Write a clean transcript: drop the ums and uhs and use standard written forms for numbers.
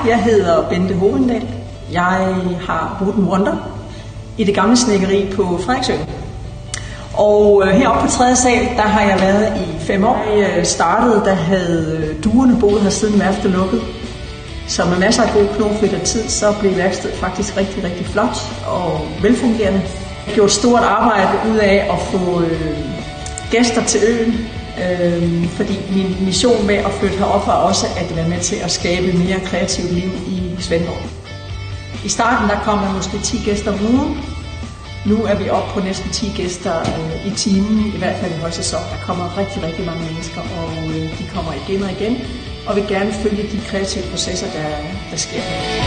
jeg hedder Bente Hovendal. Jeg har Wooden Wonder i det gamle snedkeri på Frederiksø. Og heroppe på 3. sal, der har jeg været i 5 år. Jeg startede, der havde duerne boet her siden værftet lukket. Så med masser af god knofedt og tid, så blev værkstedet faktisk rigtig, rigtig flot og velfungerende. Jeg gjorde et stort arbejde ud af at få gæster til øen, fordi min mission med at flytte herop var også at være med til at skabe mere kreativt liv i Svendborg. I starten der kom der måske 10 gæster om ugen. Nu er vi oppe på næsten 10 gæster i timen, i hvert fald i højsæson. Der kommer rigtig, rigtig mange mennesker, og de kommer igen og igen, og vil gerne følge de kreative processer, der sker.